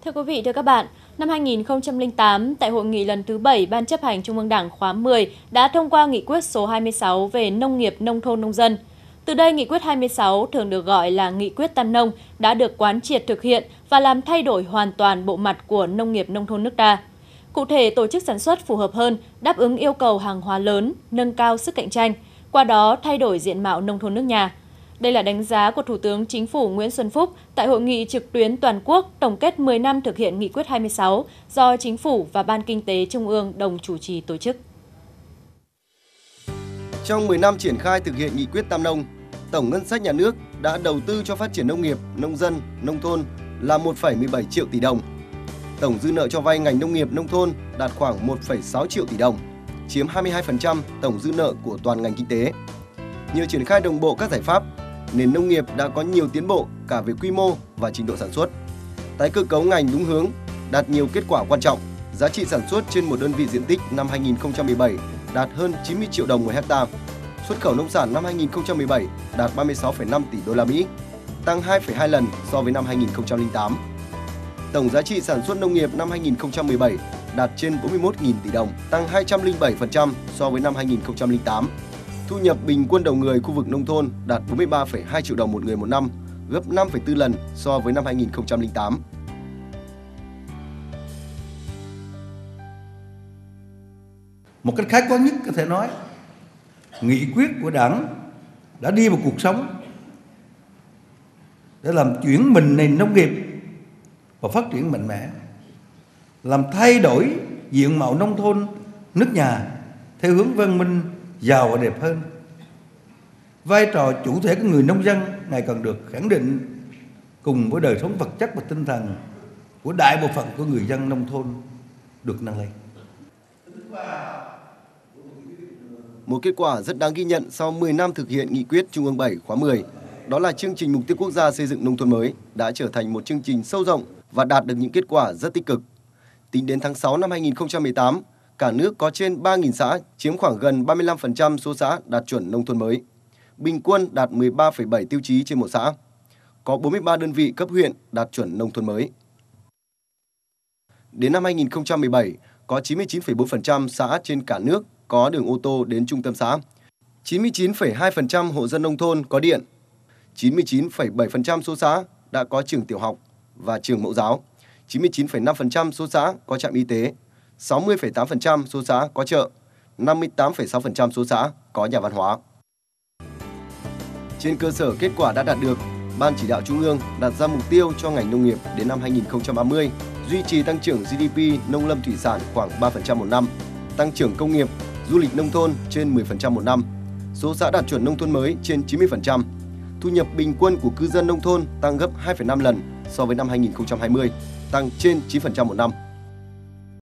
Thưa quý vị, thưa các bạn, năm 2008, tại hội nghị lần thứ 7 Ban chấp hành Trung ương Đảng khóa 10 đã thông qua nghị quyết số 26 về nông nghiệp nông thôn nông dân. Từ đây, nghị quyết 26 thường được gọi là nghị quyết Tam Nông đã được quán triệt thực hiện và làm thay đổi hoàn toàn bộ mặt của nông nghiệp nông thôn nước ta. Cụ thể, tổ chức sản xuất phù hợp hơn, đáp ứng yêu cầu hàng hóa lớn, nâng cao sức cạnh tranh, qua đó thay đổi diện mạo nông thôn nước nhà. Đây là đánh giá của Thủ tướng Chính phủ Nguyễn Xuân Phúc tại hội nghị trực tuyến toàn quốc tổng kết 10 năm thực hiện nghị quyết 26 do Chính phủ và Ban Kinh tế Trung ương đồng chủ trì tổ chức. Trong 10 năm triển khai thực hiện nghị quyết Tam Nông, tổng ngân sách nhà nước đã đầu tư cho phát triển nông nghiệp, nông dân, nông thôn là 1,17 triệu tỷ đồng. Tổng dư nợ cho vay ngành nông nghiệp nông thôn đạt khoảng 1,6 triệu tỷ đồng, chiếm 22% tổng dư nợ của toàn ngành kinh tế. Nhờ triển khai đồng bộ các giải pháp, nền nông nghiệp đã có nhiều tiến bộ cả về quy mô và trình độ sản xuất. Tái cơ cấu ngành đúng hướng, đạt nhiều kết quả quan trọng. Giá trị sản xuất trên một đơn vị diện tích năm 2017 đạt hơn 90 triệu đồng một hectare. Xuất khẩu nông sản năm 2017 đạt 36,5 tỷ đô la Mỹ, tăng 2,2 lần so với năm 2008. Tổng giá trị sản xuất nông nghiệp năm 2017 đạt trên 41.000 tỷ đồng, tăng 207% so với năm 2008. Thu nhập bình quân đầu người khu vực nông thôn đạt 43,2 triệu đồng một người một năm, gấp 5,4 lần so với năm 2008. Một cách khách quan nhất có thể nói, nghị quyết của Đảng đã đi vào cuộc sống để làm chuyển mình nền nông nghiệp và phát triển mạnh mẽ, làm thay đổi diện mạo nông thôn nước nhà theo hướng văn minh, giàu và đẹp hơn. Vai trò chủ thể của người nông dân ngày càng được khẳng định cùng với đời sống vật chất và tinh thần của đại bộ phận của người dân nông thôn được nâng lên. Một kết quả rất đáng ghi nhận sau 10 năm thực hiện nghị quyết Trung ương 7 khóa 10, đó là chương trình Mục tiêu Quốc gia xây dựng nông thôn mới đã trở thành một chương trình sâu rộng và đạt được những kết quả rất tích cực. Tính đến tháng 6 năm 2018, cả nước có trên 3.000 xã, chiếm khoảng gần 35% số xã đạt chuẩn nông thôn mới. Bình quân đạt 13,7 tiêu chí trên một xã. Có 43 đơn vị cấp huyện đạt chuẩn nông thôn mới. Đến năm 2017, có 99,4% xã trên cả nước có đường ô tô đến trung tâm xã. 99,2% hộ dân nông thôn có điện. 99,7% số xã đã có trường tiểu học và trường mẫu giáo. 99,5% số xã có trạm y tế. 60,8% số xã có chợ. 58,6% số xã có nhà văn hóa. Trên cơ sở kết quả đã đạt được, Ban Chỉ đạo Trung ương đặt ra mục tiêu cho ngành nông nghiệp đến năm 2030 duy trì tăng trưởng GDP nông lâm thủy sản khoảng 3% một năm, tăng trưởng công nghiệp, du lịch nông thôn trên 10% một năm, số xã đạt chuẩn nông thôn mới trên 90%, thu nhập bình quân của cư dân nông thôn tăng gấp 2,5 lần so với năm 2020, tăng trên 9% một năm.